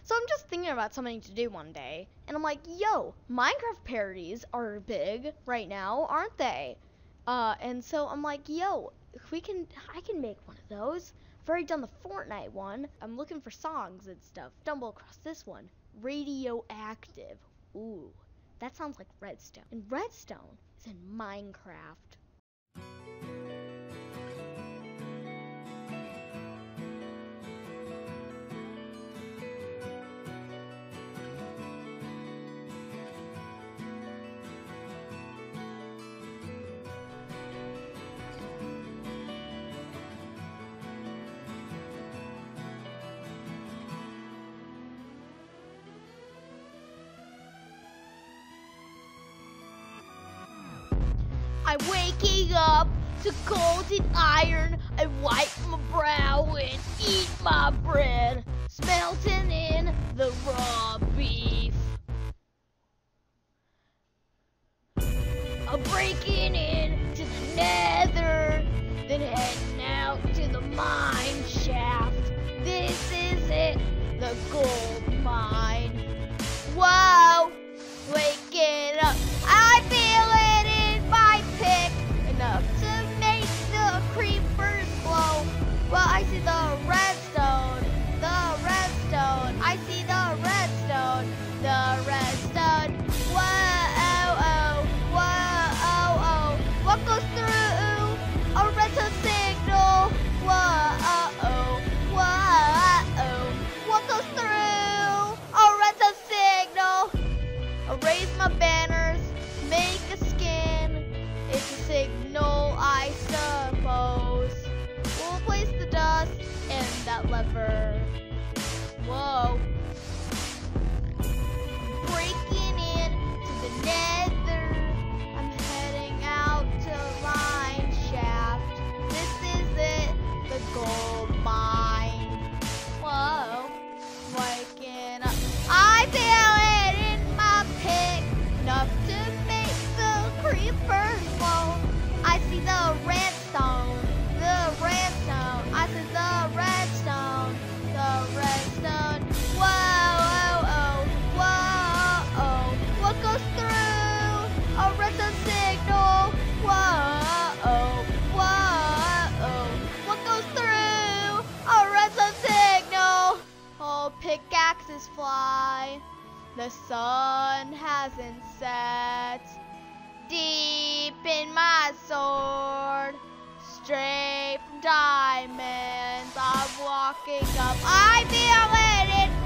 So I'm just thinking about something to do one day, and I'm like, yo, Minecraft parodies are big right now, aren't they? And so I'm like, yo, I can make one of those. I've already done the Fortnite one. I'm looking for songs and stuff. Stumble across this one, Radioactive. Ooh, that sounds like Redstone. And Redstone is in Minecraft. I'm waking up to golden iron. I wipe my brow and eat my bread, smelting in the raw beef. I'm breaking in to the nether, then heading out to the mine shaft. This is it, the gold mine. Whoa, waking up, I feel it in my pick, enough to make the creepers glow. Well, I see the redstone, I see the redstone, whoa, what goes through a redstone signal? Whoa, what goes through a redstone signal? I raise my banners, make a skin. It's a signal, I suppose. We'll place the dust and that lever. Whoa. Breaking in to the nether. I'm heading out to the mine shaft. This is it, the gold mine. Whoa. Waking up. I feel it in my pick, enough to make the creepers glow. I see the redstone, I see the redstone, whoa, what goes through a redstone signal? Whoa, what goes through a redstone signal? Oh, pickaxes fly, the sun hasn't set. Deep in my sword, straight from diamonds, I'm walking up. I feel it in